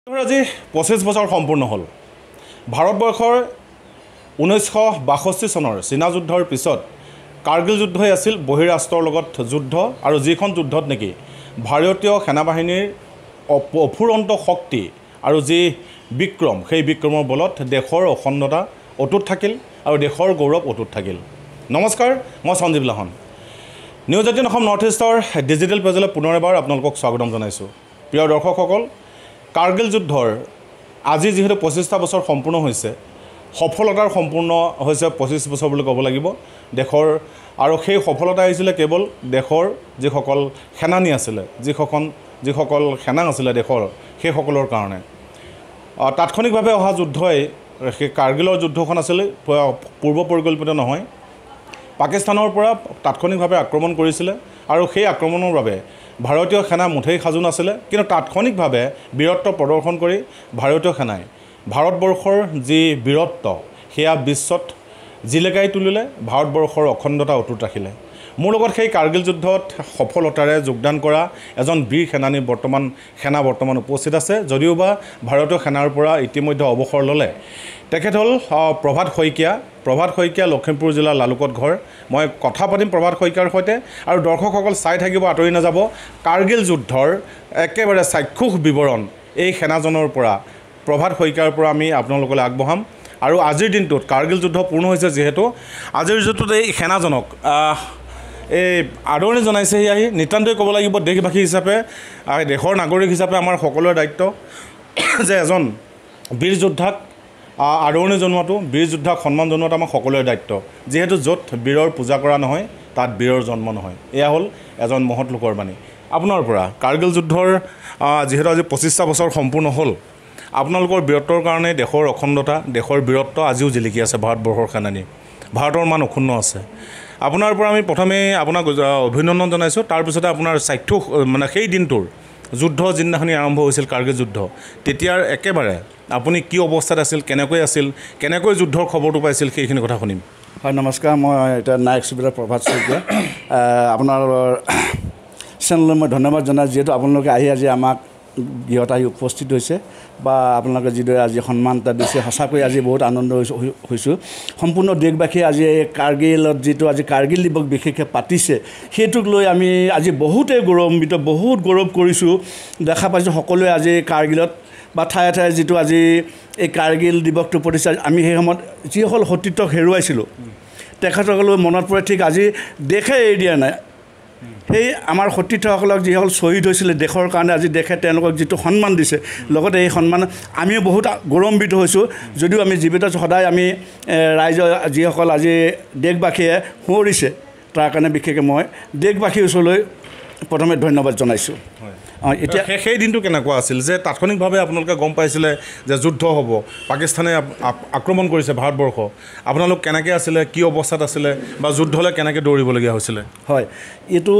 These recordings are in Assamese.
আজি 25 বছৰ সম্পূৰ্ণ হ'ল ভাৰতবৰ্ষৰ 1962 চনৰ চীনা যুদ্ধৰ পিছত কাৰ্গিল যুদ্ধই আছিল বহিৰাষ্ট্ৰৰ লগত যুদ্ধ আৰু যিখন যুদ্ধত নেকি ভাৰতীয় সেনাবাহিনীৰ অফুৰন্ত শক্তি আৰু যি বিক্ৰম সেই বিক্ৰমৰ বলত দেশৰ অখণ্ডতা অটুট থাকিল আৰু দেশৰ গৌৰৱ অটুট থাকিল। নমস্কাৰ, মই সঞ্জীৱ লাহন। নিউজ 18 অসম নৰ্থ ইষ্টৰ ডিজিটেল পেজলৈ পুনৰ এবাৰ আপোনালোকক স্বাগতম জনাইছোঁ। প্ৰিয় দৰ্শকসকল, কাৰ্গিল যুদ্ধৰ আজি যেহেতু 25টা বছৰ সম্পূৰ্ণ হৈছে, সফলতাৰ সম্পূৰ্ণ হৈছে 25 বছৰ বুলি ক'ব লাগিব দেশৰ। আৰু সেই সফলতা আহিছিলে কেৱল দেশৰ যিসকল সেনানী আছিলে, যিসকল সেনা আছিলে দেশৰ, সেইসকলৰ কাৰণে। তাৎক্ষণিকভাৱে অহা যুদ্ধই সেই কাৰ্গিলৰ যুদ্ধখন আছিলে পূৰ্ব পৰিকল্পিত নহয়। পাকিস্তানৰ পৰা তাৎক্ষণিকভাৱে আক্ৰমণ কৰিছিলে আৰু সেই আক্ৰমণৰ বাবে ভাৰতীয় সেনা মুঠেই সাজু নাছিলে, কিন্তু তাৎক্ষণিকভাৱে বীৰত্ব প্ৰদৰ্শন কৰি ভাৰতীয় সেনাই ভাৰতবৰ্ষৰ যি বীৰত্ব সেয়া বিশ্বত জিলিকাই তুলিলে, ভাৰতবৰ্ষৰ অখণ্ডতা অটুট ৰাখিলে। মোৰ লগত সেই কাৰ্গিল যুদ্ধত সফলতাৰে যোগদান কৰা এজন বীৰ সেনানী বৰ্তমান উপস্থিত আছে। যদিওবা ভাৰতীয় সেনাৰ পৰা ইতিমধ্যে অৱসৰ ল'লে। তেখেত হ'ল প্ৰভাত শইকীয়া, লখিমপুৰ জিলাৰ লালুকত ঘৰ। মই কথা পাতিম প্ৰভাত শইকীয়াৰ সৈতে আৰু দৰ্শকসকল চাই থাকিব, আঁতৰি নাযাব। কাৰ্গিল যুদ্ধৰ একেবাৰে চাক্ষুষ বিৱৰণ এই সেনাজনৰ পৰা, প্ৰভাত শইকীয়াৰ পৰা আমি আপোনালোকলৈ আগবঢ়াম। আৰু আজিৰ দিনটোত কাৰ্গিল যুদ্ধ পূৰ্ণ হৈছে যিহেতু, আজিৰ যুদ্ধত এই সেনাজনক এই আদৰণি জনাইছেহি আহি। নিতান্তই ক'ব লাগিব দেশবাসী হিচাপে, দেশৰ নাগৰিক হিচাপে আমাৰ সকলোৰে দায়িত্ব যে এজন বীৰ যোদ্ধাক আদৰণি জনোৱাটো, বীৰ যোদ্ধাক সন্মান জনোৱাটো আমাৰ সকলোৰে দায়িত্ব। যিহেতু য'ত বীৰৰ পূজা কৰা নহয় তাত বীৰৰ জন্ম নহয়, এয়া হ'ল এজন মহৎ লোকৰ বাণী। আপোনাৰ পৰা কাৰ্গিল যুদ্ধৰ যিহেতু আজি 25টা বছৰ সম্পূৰ্ণ হ'ল, আপোনালোকৰ বীৰত্বৰ কাৰণে দেশৰ অখণ্ডতা, দেশৰ বীৰত্ব আজিও জিলিকি আছে। ভাৰতবৰ্ষৰ সেনানী, ভাৰতৰ মান অক্ষুণ্ণ আছে। আপোনাৰ পৰা আমি প্ৰথমে আপোনাক অভিনন্দন জনাইছোঁ। তাৰপিছতে আপোনাৰ চাক্ষুষ মানে সেই দিনটোৰ যুদ্ধ যিদিনাখনি আৰম্ভ হৈছিল কাৰ্গিল যুদ্ধ, তেতিয়াৰ একেবাৰে আপুনি কি অৱস্থাত আছিল, কেনেকৈ যুদ্ধৰ খবৰটো পাইছিল, সেইখিনি কথা শুনিম। হয়, নমস্কাৰ। মই এতিয়া নায়ক সুবিধা প্ৰভাত শইকীয়া। আপোনাৰ চেনেললৈ মই ধন্যবাদ জনাই, যিহেতু আপোনালোকে আজি আমাক গৃহত আহি উপস্থিত হৈছে বা আপোনালোকে যিদৰে আজি সন্মান এটা দিছে, সঁচাকৈ আজি বহুত আনন্দ হৈছোঁ। সম্পূৰ্ণ দেশবাসীয়ে আজি কাৰ্গিলত যিটো আজি কাৰ্গিল দিৱস বিশেষকৈ পাতিছে, সেইটোক লৈ আমি আজি বহুতেই গৌৰৱান্বিত, বহুত গৌৰৱ কৰিছোঁ। দেখা পাইছোঁ সকলোৱে আজি কাৰ্গিলত বা ঠায়ে ঠায়ে যিটো আজি এই কাৰ্গিল দিৱসটো প্ৰতিষ্ঠা, আমি সেই সময়ত যিসকল সতীৰ্থক হেৰুৱাইছিলোঁ তেখেতসকলৰ মনত পৰে। ঠিক আজি দেশে এৰি দিয়া নাই, সেই আমাৰ সতীৰ্থসকলক যিসকল শ্বহীদ হৈছিলে দেশৰ কাৰণে, আজি দেশে তেওঁলোকক যিটো সন্মান দিছে, লগতে এই সন্মান আমিও বহুত গৌৰৱান্বিত হৈছোঁ। যদিও আমি জীৱিত সদায় আমি ৰাইজৰ যিসকল আজি দেশবাসীয়ে সোঁৱৰিছে, তাৰ কাৰণে বিশেষকৈ মই দেশবাসীৰ ওচৰলৈ প্ৰথমে ধন্যবাদ জনাইছোঁ। এতিয়া সেই দিনটো কেনেকুৱা আছিল যে তাৎক্ষণিকভাৱে আপোনালোকে গম পাইছিলে যে যুদ্ধ হ'ব, পাকিস্তানে আক্ৰমণ কৰিছে ভাৰতবৰ্ষ? আপোনালোক কেনেকৈ আছিলে, কি অৱস্থাত আছিলে বা যুদ্ধলৈ কেনেকৈ দৌৰিবলগীয়া হৈছিলে? হয়, এইটো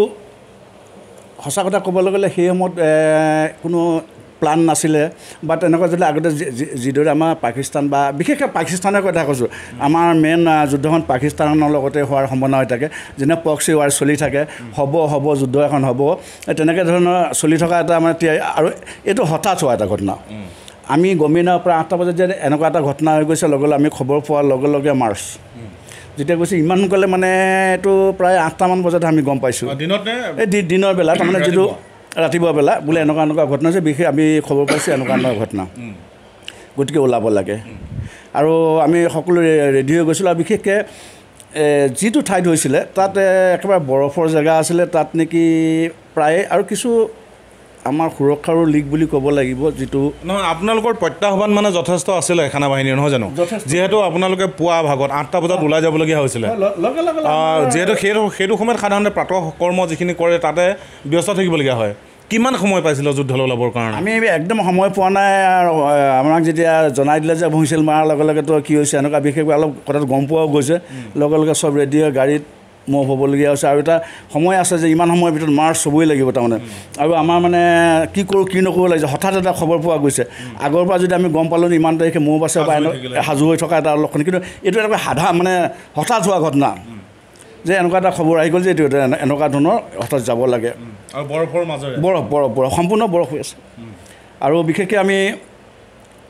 সঁচা কথা ক'বলৈ গ'লে সেই সময়ত কোনো প্লান নাছিলে বা তেনেকুৱা। যদি আগতে যিদৰে আমাৰ পাকিস্তান বা বিশেষকৈ পাকিস্তানৰ কথা কৈছোঁ, আমাৰ মেইন যুদ্ধখন পাকিস্তানৰ লগতে হোৱাৰ সম্ভাৱনা হৈ থাকে। যেনে প্ৰক্সি ৱাৰ চলি থাকে, হ'ব যুদ্ধ এখন হ'ব, তেনেকৈ ধৰণৰ চলি থকা এটা মানে। আৰু এইটো হঠাৎ হোৱা এটা ঘটনা। আমি গমেই নাপাওঁ, প্ৰায় 8টা বজাত যে এনেকুৱা এটা ঘটনা হৈ গৈছে, লগে আমি খবৰ পোৱাৰ লগে লগে মাৰ্চ যেতিয়া গৈছে, ইমান সোনকালে মানে এইটো প্ৰায় 8টামান বজাত আমি গম পাইছোঁ। এই দিনৰ বেলা, তাৰমানে যিটো ৰাতিপুৱা বেলা বোলে এনেকুৱা ঘটনা হৈছে, বিশেষ আমি খবৰ পাইছোঁ এনেকুৱা ঘটনা, গতিকে ওলাব লাগে। আৰু আমি সকলো ৰেডি হৈ গৈছিলোঁ। আৰু বিশেষকৈ যিটো ঠাইত হৈছিলে তাত একেবাৰে বৰফৰ জেগা আছিলে, তাত নেকি প্ৰায়ে আৰু কিছু আমাৰ সুৰক্ষাৰো লিক বুলি ক'ব লাগিব। যিটো নহয়, আপোনালোকৰ প্ৰত্যাহ্বান মানে যথেষ্ট আছিলে সেনাবাহিনীৰ, নহয় জানো? যিহেতু আপোনালোকে পুৱা ভাগত 8টা বজাত ওলাই যাবলগীয়া হৈছিলে, যিহেতু সেইটো সময়ত সাধাৰণতে প্ৰাতঃ কৰ্ম যিখিনি কৰে তাতে ব্যস্ত থাকিবলগীয়া হয়। কিমান সময় পাইছিলে যুদ্ধলৈ ওলাবৰ কাৰণে? আমি একদম সময় পোৱা নাই। আৰু আমাক যেতিয়া জনাই দিলে যে হুইচেল মৰাৰ লগে লগেতো কি হৈছে এনেকুৱা, বিশেষকৈ অলপ কথাটো গম পোৱাও গৈছে, লগে চব ৰেডি হৈ গাড়ীত মুভ হ'বলগীয়া হৈছে। আৰু এটা সময় আছে যে ইমান সময়ৰ ভিতৰত মাৰ্চ হ'বই লাগিব তাৰমানে। আৰু আমাৰ মানে কি কৰোঁ কি নকৰোঁ লাগিছে, হঠাৎ এটা খবৰ পোৱা গৈছে। আগৰ পৰা যদি আমি গম পালোঁ ইমান তাৰিখে মুভ আছে বা সাজু হৈ থকা এটা লক্ষণ, কিন্তু এইটো এনেকুৱা মানে হঠাৎ হোৱা ঘটনা যে এনেকুৱা এটা খবৰ আহি গ'ল যে এইটো এনেকুৱা ধৰণৰ হঠাৎ যাব লাগে। আৰু বৰফৰ মাজেৰে বৰফ সম্পূৰ্ণ বৰফ হৈ আছে। আৰু বিশেষকৈ আমি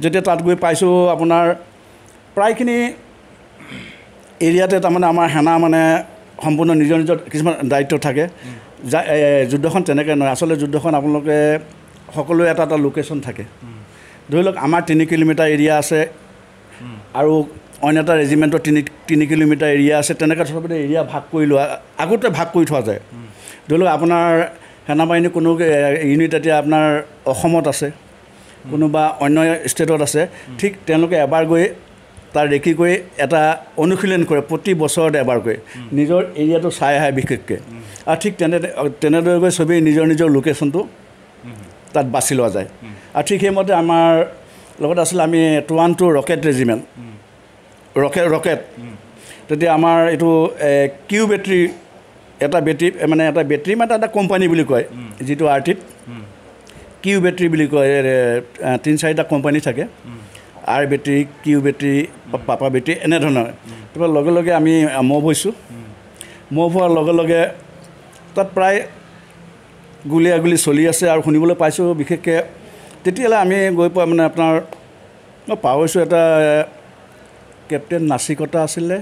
যেতিয়া তাত গৈ পাইছোঁ আপোনাৰ প্ৰায়খিনি এৰিয়াতে তাৰমানে আমাৰ সেনা মানে সম্পূৰ্ণ নিজৰ নিজৰ কিছুমান দায়িত্ব থাকে যুদ্ধখন তেনেকৈ নহয় আচলতে যুদ্ধখন আপোনালোকে সকলোৱে এটা এটা লোকেশ্যন থাকে ধৰি লওক আমাৰ 3 কিলোমিটাৰ এৰিয়া আছে আৰু অন্য এটা ৰেজিমেণ্টৰ 3 কিলোমিটাৰ এৰিয়া আছে তেনেকৈ চবতে এৰিয়া ভাগ কৰি লোৱা আগতে ভাগ কৰি থোৱা যায় ধৰি লওক আপোনাৰ সেনাবাহিনী কোনো ইউনিট এতিয়া আপোনাৰ অসমত আছে কোনোবা অন্য ষ্টেটত আছে ঠিক তেওঁলোকে এবাৰ গৈ তাৰ ৰেকি কৰি এটা অনুশীলন কৰে প্ৰতি বছৰত এবাৰকৈ নিজৰ এৰিয়াটো চাই আহে বিশেষকৈ আৰু ঠিক তেনেদৰে গৈ চবেই নিজৰ নিজৰ লোকেশ্যনটো তাত বাছি লোৱা যায় আৰু ঠিক সেইমতে আমাৰ লগত আছিলে আমি 212 ৰকেট ৰেজিমেণ্ট ৰকেট তেতিয়া আমাৰ এইটো কিউ বেটাৰী এটা বেটাৰী মানে এটা কোম্পানী বুলি কয় যিটো আৰ্টিত কিউ বেটাৰী বুলি কয় 3-4টা কোম্পানী থাকে আৰ বেটাৰী কিউ বেটাৰী পাপা বেটাৰী এনেধৰণৰ তাৰপৰা লগে লগে আমি মুভ হৈছোঁ মুভ হোৱাৰ লগে লগে তাত প্ৰায় গুলীয়াগুলি চলি আছে আৰু শুনিবলৈ পাইছোঁ বিশেষকৈ তেতিয়ালৈ আমি গৈ পোৱা মানে আপোনাৰ মই পাহৰিছোঁ এটা কেপ্টেইন নাচিকতা আছিলে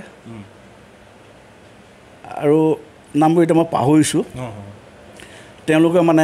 আৰু নামবোৰ এতিয়া মই পাহৰিছোঁ তেওঁলোকে মানে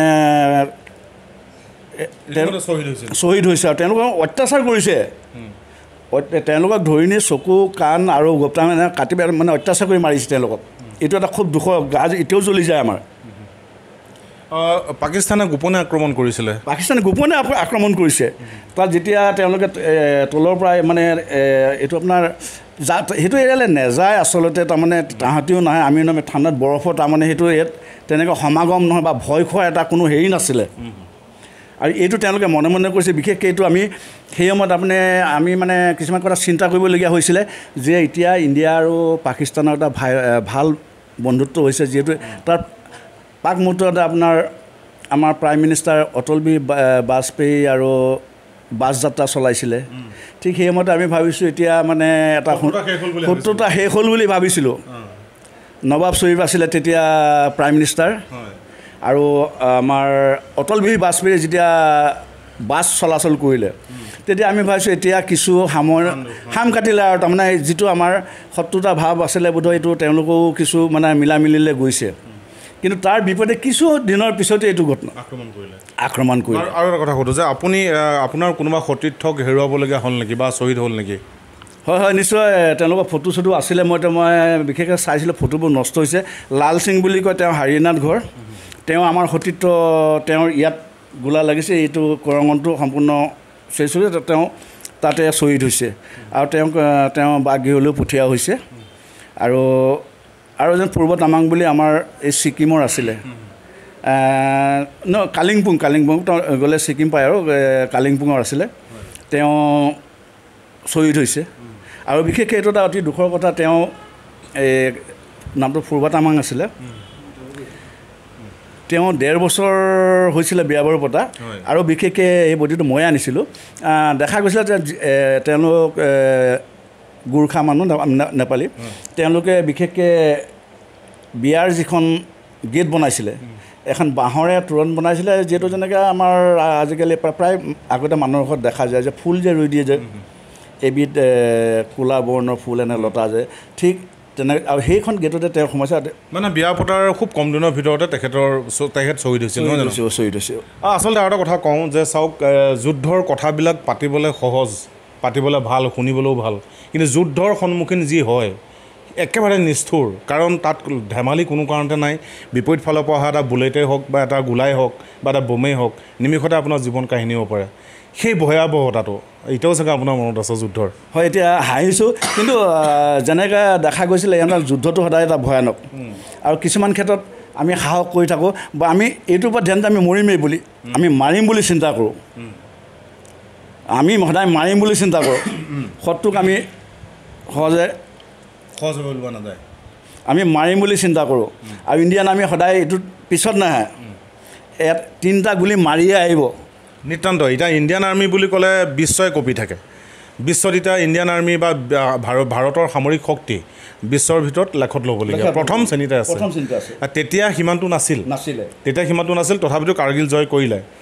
শ্বহীদ হৈছে আৰু তেওঁলোকক অত্যাচাৰ কৰিছে তেওঁলোকক ধৰি নি চকু কাণ আৰু গোপ্তা মানে কাটি মানে অত্যাচাৰ কৰি মাৰিছে তেওঁলোকক এইটো এটা খুব দুখৰ গাজ এতিয়াও জ্বলি যায় আমাৰ পাকিস্তানে গোপনে আক্ৰমণ কৰিছিলে পাকিস্তানে গোপনে আক্ৰমণ কৰিছে তাত যেতিয়া তেওঁলোকে তলৰ পৰা মানে এইটো আপোনাৰ সেইটো এৰিয়ালৈ নেযায় আচলতে তাৰমানে তাহাঁতিও নাহে আমি নামে ঠাণ্ডাত বৰফত তাৰমানে সেইটো ইয়াত তেনেকৈ সমাগম নহয় বা ভয় খোৱা এটা কোনো হেৰি নাছিলে আৰু এইটো তেওঁলোকে মনে মনে কৰিছে বিশেষকৈ এইটো আমি সেই সময়ত তাৰমানে আমি মানে কিছুমান কথা চিন্তা কৰিবলগীয়া হৈছিলে যে এতিয়া ইণ্ডিয়া আৰু পাকিস্তানৰ এটা ভাল বন্ধুত্ব হৈছে যিহেতু তাৰ পাক মুহূৰ্ততে আমাৰ প্ৰাইম মিনিষ্টাৰ অটল বিহাৰী বাজপেয়ী আৰু বাছ যাত্ৰা চলাইছিলে ঠিক সেই সময়তে আমি ভাবিছোঁ এতিয়া মানে এটা শত্ৰুতা শেষ হ'ল বুলি ভাবিছিলোঁ নৱাব শ্বৰীফ আছিলে তেতিয়া প্ৰাইম মিনিষ্টাৰ আৰু আমাৰ অটল বিহাৰী বাজপেয়ীয়ে যেতিয়া বাছ চলাচল কৰিলে তেতিয়া আমি ভাবিছোঁ এতিয়া কিছু হাম কাটিলে আৰু তাৰমানে যিটো আমাৰ শত্ৰুতা ভাৱ আছিলে বোধহয় এইটো তেওঁলোকেও কিছু মানে মিলা মিলিলে গৈছে কিন্তু তাৰ বিপদে কিছু দিনৰ পিছতে এইটো ঘটনা আক্ৰমণ কৰিলে আৰু এটা কথা সোধোঁ যে আপুনি আপোনাৰ কোনোবা সতীৰ্থক হেৰুৱাবলগীয়া হ'ল নেকি বা শ্বহীদ হ'ল নেকি হয় নিশ্চয় তেওঁলোকৰ ফটো চটো আছিলে মই বিশেষকৈ চাইছিলোঁ ফটোবোৰ নষ্ট হৈছে লাল সিং বুলি কয় তেওঁ হাৰিয়ানাত ঘৰ তেওঁ আমাৰ সতীৰ্থ তেওঁৰ ইয়াত গোলা লাগিছে এইটো কৰঙনটো সম্পূৰ্ণ চেচ হৈছে তেওঁ তাতে শ্বহীদ হৈছে আৰু তেওঁ বাগিহলৈও পঠিওৱা হৈছে আৰু এজন পূৰ্ব তামাং বুলি আমাৰ এই ছিকিমৰ আছিলে কালিংপুং গ'লে ছিকিম পায় আৰু কালিংপুঙৰ আছিলে তেওঁ শ্বহীদ হৈছে আৰু বিশেষকৈ এইটো এটা অতি দুখৰ কথা তেওঁ নামটো পূৰ্ব তামাং আছিলে তেওঁ 1.5 বছৰ হৈছিলে বিয়া বাৰু পতা আৰু বিশেষকৈ এই বডিটো মই আনিছিলোঁ দেখা গৈছিলে যে তেওঁলোক গোৰ্খা মানুহ নেপালী তেওঁলোকে বিশেষকৈ বিয়াৰ যিখন গেট বনাইছিলে এখন বাঁহৰে তোৰণ বনাইছিলে যিহেতু যেনেকৈ আমাৰ আজিকালি প্ৰায় আগতে মানুহৰ ঘৰত দেখা যায় যে ফুল যে ৰুই দিয়ে যে এবিধ ক'লা বৰ্ণৰ ফুল এনে লতা যে ঠিক তেনেকৈ আৰু সেইখন গেটতে তেওঁ সমস্যা মানে বিয়া পতাৰ খুব কম দিনৰ ভিতৰতে তেখেত শ্বহীদ হৈছিল শ্বহীদ হৈছে আচলতে আৰু এটা কথা কওঁ যে চাওক যুদ্ধৰ কথাবিলাক পাতিবলৈ সহজ পাতিবলৈ ভাল শুনিবলৈও ভাল কিন্তু যুদ্ধৰ সন্মুখীন যি হয় একেবাৰে নিষ্ঠুৰ কাৰণ তাত ধেমালি কোনো কাৰণতে নাই বিপৰীত ফালৰ পৰা অহা এটা বুলেটেই হওক বা এটা গোলাই হওক বা এটা বোমেই হওক নিমিষতে আপোনাৰ জীৱন কাহিনী হ'ব পাৰে সেই ভয়াৱহতাটো এতিয়াও চাগে আপোনাৰ মনত আছে যুদ্ধৰ হয় এতিয়া হাঁহিছোঁ কিন্তু যেনেকৈ দেখা গৈছিলে ইয়াৰ যুদ্ধটো সদায় এটা ভয়ানক আৰু কিছুমান ক্ষেত্ৰত আমি সাহস কৰি থাকোঁ বা আমি এইটোৰ পৰা ধ্যান আমি মৰিমেই বুলি আমি মাৰিম বুলি চিন্তা কৰোঁ আমি সদায় মাৰিম বুলি চিন্তা কৰোঁ শত্ৰুক আমি সহজে হ'ব লোৱা নাযায় আমি মাৰিম বুলি চিন্তা কৰোঁ আৰু ইণ্ডিয়ান আমি সদায় এইটোত পিছত নাহে ইয়াত 3টা গুলি মাৰিয়ে আহিব নিতান্ত এতিয়া ইণ্ডিয়ান আৰ্মি বুলি ক'লে বিশ্বই কঁপি থাকে বিশ্বত এতিয়া ইণ্ডিয়ান আৰ্মি বা ভাৰতৰ সামৰিক শক্তি বিশ্বৰ ভিতৰত লেখত ল'বলগীয়া প্ৰথম শ্ৰেণীতে আছে তেতিয়া সিমানটো নাছিল তথাপিতো কাৰ্গিল জয় কৰিলে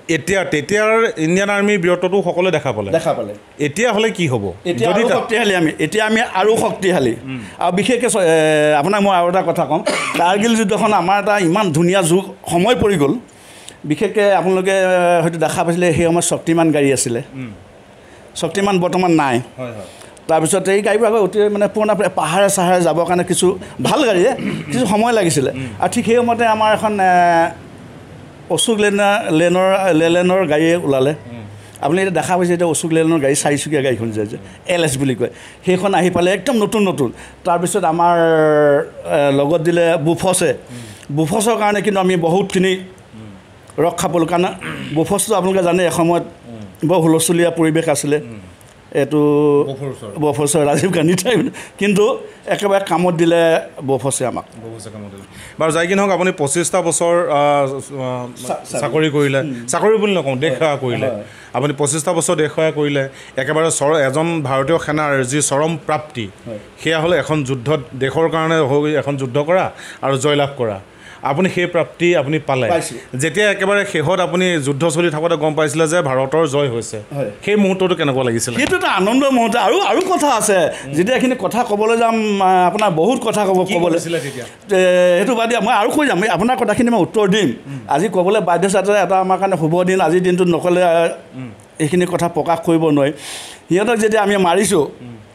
এতিয়া তেতিয়াৰ ইণ্ডিয়ান আৰ্মিৰ বীৰত্বটো সকলোৱে দেখা পালে এতিয়া হ'লে কি হ'ব যদি শক্তিশালী এতিয়া আমি আৰু শক্তিশালী আৰু বিশেষকৈ আপোনাক মই আৰু এটা কথা ক'ম কাৰ্গিল যুদ্ধখন আমাৰ এটা ইমান ধুনীয়া সময় পৰি গ'ল বিশেষকৈ আপোনালোকে হয়তো দেখা পাইছিলে সেই সময়ত শক্তিমান গাড়ী আছিলে শক্তিমান বৰ্তমান নাই তাৰপিছত এই গাড়ীবোৰ আকৌ অতি মানে পুৰণা পাহাৰে চাহাৰে যাবৰ কাৰণে কিছু ভাল গাড়ীয়ে কিছু সময় লাগিছিলে আৰু ঠিক সেই সময়তে আমাৰ এখন অশোক লেলেনৰ গাড়ীয়ে ওলালে আপুনি এতিয়া দেখা পাইছে এতিয়া অশোক লেলেনৰ গাড়ী চাৰিচকীয়া গাড়ীখন যে LS বুলি কয় সেইখন আহি পালে একদম নতুন তাৰপিছত আমাৰ লগত দিলে বুফছৰ কাৰণে কিন্তু আমি বহুতখিনি ৰক্ষা পালোঁ কাৰণ বুফছটো আপোনালোকে জানে এসময়ত বৰ হুলস্থুলীয়া পৰিৱেশ আছিলে এইটো বফছৰ ৰাজীৱ গান্ধী টাইম কিন্তু একেবাৰে কামত দিলে বফছে আমাক বাৰু যাই কি নহওক আপুনি 25টা বছৰ চাকৰি কৰিলে চাকৰি বুলি নকওঁ দেশ সেৱা কৰিলে আপুনি 25টা বছৰ দেশ সেৱা কৰিলে একেবাৰে এজন ভাৰতীয় সেনাৰ যি চৰম প্ৰাপ্তি সেয়া হ'লে এখন যুদ্ধত দেশৰ কাৰণে এখন যুদ্ধ কৰা আৰু জয়লাভ কৰা আপুনি সেই প্ৰাপ্তি আপুনি পালে যেতিয়া একেবাৰে শেষত আপুনি যুদ্ধ চলি থাকোঁতে গম পাইছিলে যে ভাৰতৰ জয় হৈছে সেই মুহূৰ্তটো কেনেকুৱা লাগিছিলে সেইটো এটা আনন্দৰ মুহূৰ্ত আৰু কথা আছে যেতিয়া এইখিনি কথা ক'বলৈ যাম আপোনাৰ বহুত কথা ক'বলৈ সেইটো বাদ দিয়া মই আৰু কৈ যাম আপোনাৰ কথাখিনি মই উত্তৰ দিম আজি ক'বলৈ বাধ্য এটা আমাৰ কাৰণে শুভ দিন আজিৰ দিনটোত নক'লে এইখিনি কথা প্ৰকাশ কৰিব নোৱাৰি সিহঁতক যেতিয়া আমি মাৰিছোঁ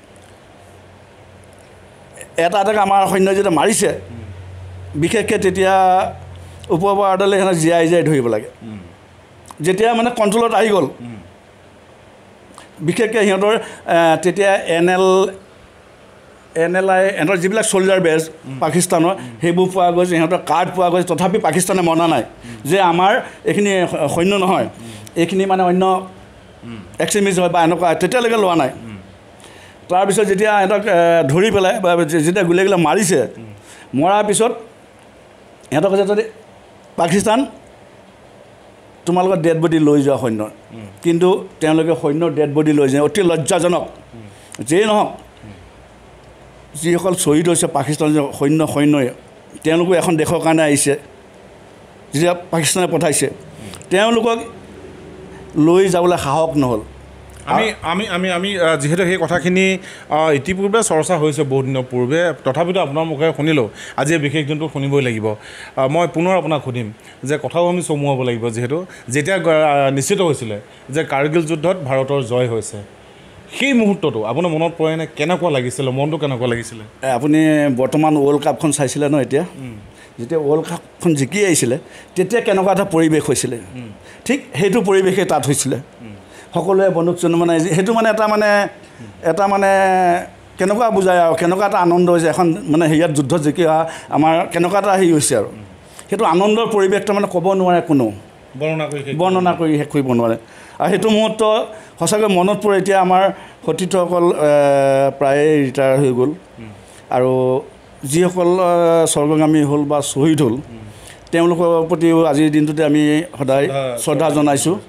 এটাক আমাৰ সৈন্যই যেতিয়া মাৰিছে বিশেষকৈ তেতিয়া উপবাৰডালে সিহঁতক জীয়াই ধৰিব লাগে যেতিয়া মানে কণ্ট্ৰলত আহি গ'ল বিশেষকৈ সিহঁতৰ তেতিয়া NLI সিহঁতৰ যিবিলাক চ'লজাৰ বেজ পাকিস্তানৰ সেইবোৰ পোৱা গৈছে সিহঁতৰ কাৰ্ড পোৱা গৈছে তথাপি পাকিস্তানে মনা নাই যে আমাৰ এইখিনি সৈন্য নহয় এইখিনি মানে অন্য এক্সট্ৰিমিষ্ট হয় বা এনেকুৱা তেতিয়ালৈকে লোৱা নাই তাৰপিছত যেতিয়া সিহঁতক ধৰি পেলাই বা যেতিয়া গুলীয়াগুলী মাৰিছে মৰাৰ পিছত সিহঁতক কৈছে যদি পাকিস্তান তোমালোকৰ ডেড বডি লৈ যোৱা সৈন্যৰ কিন্তু তেওঁলোকে সৈন্যৰ ডেড বডি লৈ যায় অতি লজ্জাজনক যিয়ে নহওক যিসকল শ্বহীদ হৈছে পাকিস্তানৰ সৈন্যই তেওঁলোকো এখন দেশৰ কাৰণে আহিছে যেতিয়া পাকিস্তানে পঠাইছে তেওঁলোকক লৈ যাবলৈ সাহস নহ'ল আমি যিহেতু সেই কথাখিনি ইতিপূৰ্বে চৰ্চা হৈছে বহুত দিনৰ পূৰ্বে তথাপিতো আপোনাৰ মুখে শুনিলোঁ আজি বিশেষ দিনটো শুনিবই লাগিব মই পুনৰ আপোনাক সুধিম যে কথাও আমি চমুৱাব লাগিব যিহেতু যেতিয়া নিশ্চিত হৈছিলে যে কাৰ্গিল যুদ্ধত ভাৰতৰ জয় হৈছে সেই মুহূৰ্তটো আপোনাৰ মনত পৰেনে কেনেকুৱা লাগিছিলে মনটো কেনেকুৱা লাগিছিলে আপুনি বৰ্তমান ৱৰ্ল্ড কাপখন চাইছিলে ন এতিয়া যেতিয়া ৱৰ্ল্ড কাপখন জিকি আহিছিলে তেতিয়া কেনেকুৱা এটা পৰিৱেশ হৈছিলে ঠিক সেইটো পৰিৱেশে তাত হৈছিলে সকলোৱে বন্দুকচুন মানে সেইটো মানে এটা মানে কেনেকুৱা বুজায় আৰু কেনেকুৱা এটা আনন্দ হৈছে এখন মানে হেৰিয়াত যুদ্ধ জিকি অহা আমাৰ কেনেকুৱা এটা হেৰি হৈছে আৰু সেইটো আনন্দৰ পৰিৱেশটো মানে ক'ব নোৱাৰে কোনো বৰ্ণনা কৰি শেষ কৰিব নোৱাৰে আৰু সেইটো মুহূৰ্ত সঁচাকৈ মনত পৰে এতিয়া আমাৰ সতীৰ্থসকল প্ৰায়ে ৰিটায়াৰ হৈ গ'ল আৰু যিসকল স্বৰ্গগামী হ'ল বা শ্বহীদ হ'ল তেওঁলোকৰ প্ৰতিও আজিৰ দিনটোতে আমি সদায় শ্ৰদ্ধা জনাইছোঁ